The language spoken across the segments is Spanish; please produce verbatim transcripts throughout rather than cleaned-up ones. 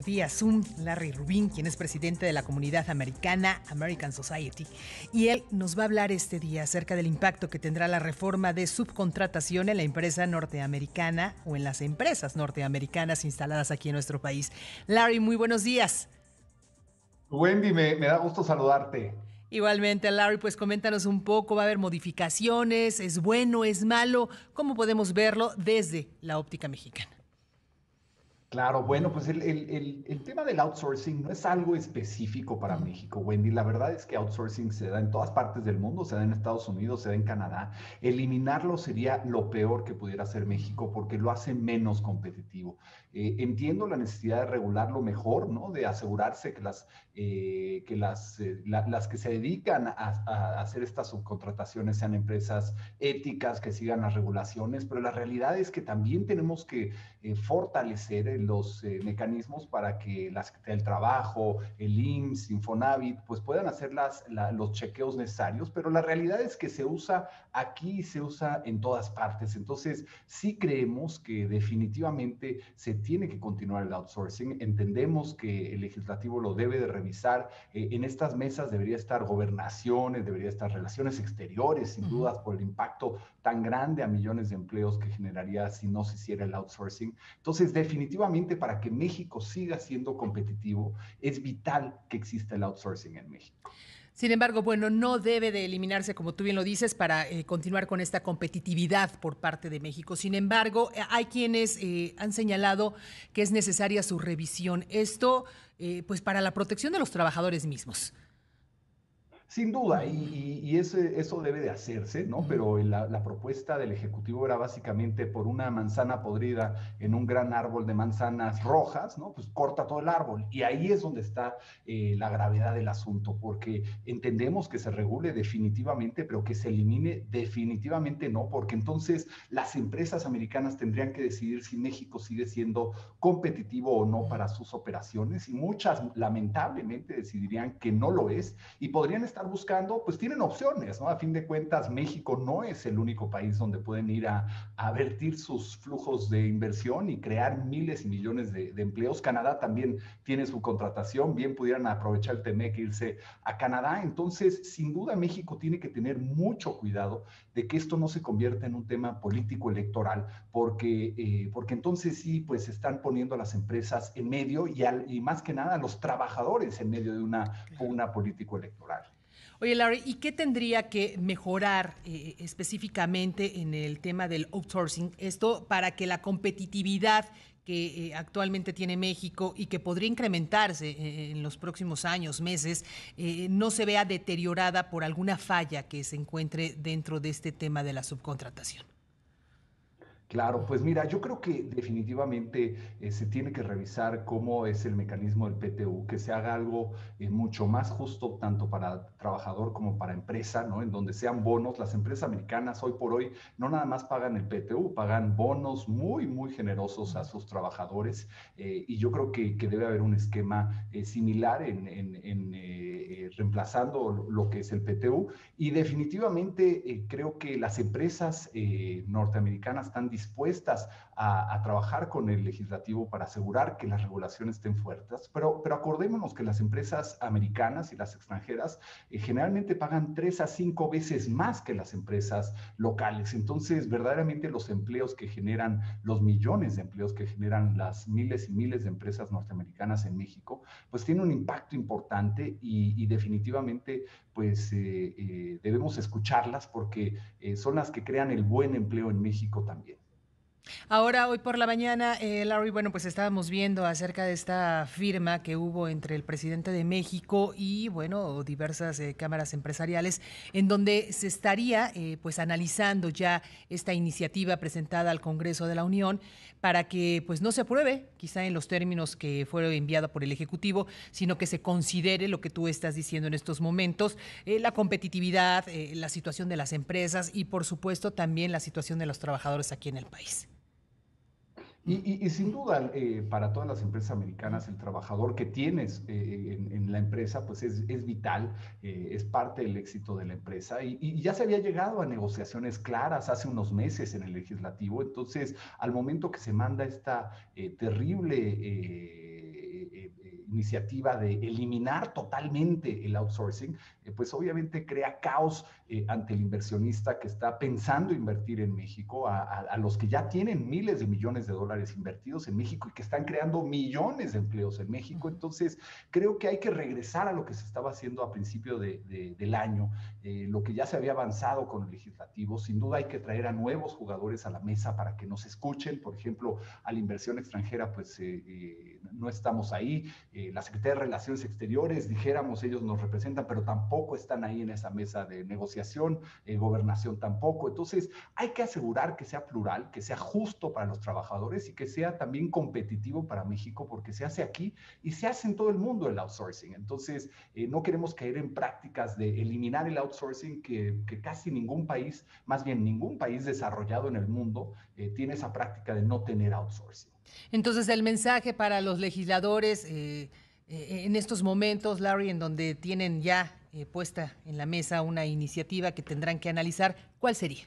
Vía Zoom, Larry Rubin, quien es presidente de la comunidad americana American Society, y él nos va a hablar este día acerca del impacto que tendrá la reforma de subcontratación en la empresa norteamericana o en las empresas norteamericanas instaladas aquí en nuestro país. Larry, muy buenos días. Wendy, me, me da gusto saludarte. Igualmente, Larry, pues coméntanos un poco, ¿va a haber modificaciones? ¿Es bueno, es malo? ¿Cómo podemos verlo desde la óptica mexicana? Claro, bueno, pues el, el- el- el tema del outsourcing no es algo específico para Ujú. México, Wendy. La verdad es que outsourcing se da en todas partes del mundo, se da en Estados Unidos, se da en Canadá. Eliminarlo sería lo peor que pudiera hacer México porque lo hace menos competitivo. Eh, entiendo la necesidad de regularlo mejor, ¿no? De asegurarse que las, eh, que las, eh, la- las que se dedican a, a hacer estas subcontrataciones sean empresas éticas, que sigan las regulaciones, pero la realidad es que también tenemos que eh, fortalecer eh, los eh, mecanismos para que la Secretaría del Trabajo, el I M S S, Infonavit, pues puedan hacer las, la, los chequeos necesarios, pero la realidad es que se usa aquí y se usa en todas partes. Entonces, sí creemos que definitivamente se tiene que continuar el outsourcing. Entendemos que el legislativo lo debe de revisar. Eh, en estas mesas debería estar gobernaciones, debería estar relaciones exteriores, sin Ujú. dudas, por el impacto tan grande a millones de empleos que generaría si no se hiciera el outsourcing. Entonces, definitivamente para que México siga siendo competitivo, es vital que exista el outsourcing en México. Sin embargo, bueno, no debe de eliminarse, como tú bien lo dices, para eh, continuar con esta competitividad por parte de México. Sin embargo, eh, hay quienes eh, han señalado que es necesaria su revisión. Esto, eh, pues, para la protección de los trabajadores mismos. Sin duda, y, Ujú, y- y ese- eso debe de hacerse, ¿no? ujú, Pero la, la propuesta del Ejecutivo era básicamente por una manzana podrida en un gran árbol de manzanas rojas, ¿no? Pues corta todo el árbol. Y ahí es donde está eh, la gravedad del asunto, porque entendemos que se regule definitivamente, pero que se elimine definitivamente no, porque entonces las empresas americanas tendrían que decidir si México sigue siendo competitivo o no ujú. para sus operaciones, y muchas lamentablemente decidirían que no lo es y podrían estar buscando, pues tienen opciones, ¿no? A fin de cuentas, México no es el único país donde pueden ir a, a vertir sus flujos de inversión y crear miles y millones de, de empleos. Canadá también tiene su contratación, bien pudieran aprovechar el TEMEC e irse a Canadá. Entonces, sin duda, México tiene que tener mucho cuidado de que esto no se convierta en un tema político electoral, porque, eh, porque entonces sí, pues están poniendo a las empresas en medio y, al, y más que nada a los trabajadores en medio de una pugna político-electoral. Oye, Larry, ¿y qué tendría que mejorar eh, específicamente en el tema del outsourcing? Esto para que la competitividad que eh, actualmente tiene México y que podría incrementarse eh, en los próximos años, meses, eh, no se vea deteriorada por alguna falla que se encuentre dentro de este tema de la subcontratación. Claro, pues mira, yo creo que definitivamente eh, se tiene que revisar cómo es el mecanismo del P T U, que se haga algo eh, mucho más justo tanto para trabajador como para empresa, ¿no? En donde sean bonos. Las empresas americanas hoy por hoy no nada más pagan el P T U, pagan bonos muy, muy generosos a sus trabajadores, eh, y yo creo que, que debe haber un esquema eh, similar en, en, en eh, eh, reemplazando lo que es el P T U. Y definitivamente eh, creo que las empresas eh, norteamericanas están dispuestas a, a, trabajar con el legislativo para asegurar que las regulaciones estén fuertes, pero, pero acordémonos que las empresas americanas y las extranjeras eh, generalmente pagan tres a cinco veces más que las empresas locales. Entonces, verdaderamente los empleos que generan, los millones de empleos que generan las miles y miles de empresas norteamericanas en México, pues tiene un impacto importante y, y definitivamente pues eh, eh, debemos escucharlas porque eh, son las que crean el buen empleo en México también. Ahora, hoy por la mañana, eh, Larry, bueno, pues estábamos viendo acerca de esta firma que hubo entre el presidente de México y, bueno, diversas eh, cámaras empresariales, en donde se estaría, eh, pues, analizando ya esta iniciativa presentada al Congreso de la Unión para que, pues, no se apruebe, quizá en los términos que fue enviada por el Ejecutivo, sino que se considere lo que tú estás diciendo en estos momentos, eh, la competitividad, eh, la situación de las empresas y, por supuesto, también la situación de los trabajadores aquí en el país. Y, y, y sin duda, eh, para todas las empresas americanas, el trabajador que tienes eh, en, en, la empresa, pues es, es vital, eh, es parte del éxito de la empresa. Y, y, ya se había llegado a negociaciones claras hace unos meses en el legislativo. Entonces, al momento que se manda esta eh, terrible... Eh, iniciativa de eliminar totalmente el outsourcing, eh, pues obviamente crea caos eh, ante el inversionista que está pensando invertir en México, a, a, a los que ya tienen miles de millones de dólares invertidos en México y que están creando millones de empleos en México. Entonces, creo que hay que regresar a lo que se estaba haciendo a principio de, de, del año, eh, lo que ya se había avanzado con el legislativo. Sin duda hay que traer a nuevos jugadores a la mesa para que nos escuchen. Por ejemplo, a la inversión extranjera, pues eh, eh, no estamos ahí. Eh, la Secretaría de Relaciones Exteriores, dijéramos, ellos nos representan, pero tampoco están ahí en esa mesa de negociación, eh, gobernación tampoco. Entonces, hay que asegurar que sea plural, que sea justo para los trabajadores y que sea también competitivo para México, porque se hace aquí y se hace en todo el mundo el outsourcing. Entonces, eh, no queremos caer en prácticas de eliminar el outsourcing que, que casi ningún país, más bien ningún país desarrollado en el mundo, eh, tiene esa práctica de no tener outsourcing. Entonces, el mensaje para los legisladores eh, eh, en estos momentos, Larry, en donde tienen ya eh, puesta en la mesa una iniciativa que tendrán que analizar, ¿cuál sería?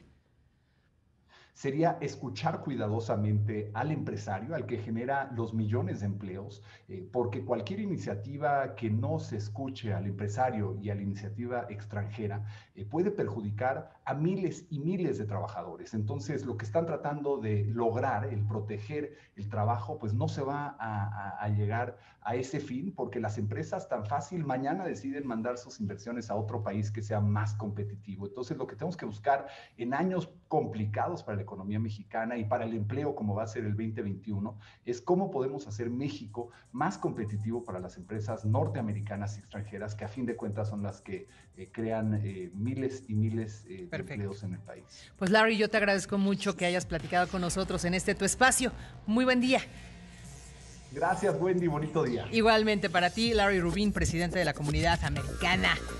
Sería escuchar cuidadosamente al empresario, al que genera los millones de empleos, eh, porque cualquier iniciativa que no se escuche al empresario y a la iniciativa extranjera eh, puede perjudicar a miles y miles de trabajadores. Entonces, lo que están tratando de lograr, el proteger el trabajo, pues no se va a, a, a llegar a ese fin, porque las empresas tan fácil mañana deciden mandar sus inversiones a otro país que sea más competitivo. Entonces, lo que tenemos que buscar en años complicados para el economía mexicana y para el empleo, como va a ser el veinte veintiuno, es cómo podemos hacer México más competitivo para las empresas norteamericanas y extranjeras, que a fin de cuentas son las que eh, crean eh, miles y miles eh, de empleos en el país. Pues Larry, yo te agradezco mucho que hayas platicado con nosotros en este tu espacio. Muy buen día. Gracias, Wendy. Bonito día. Igualmente para ti, Larry Rubin, presidente de la Comunidad Americana.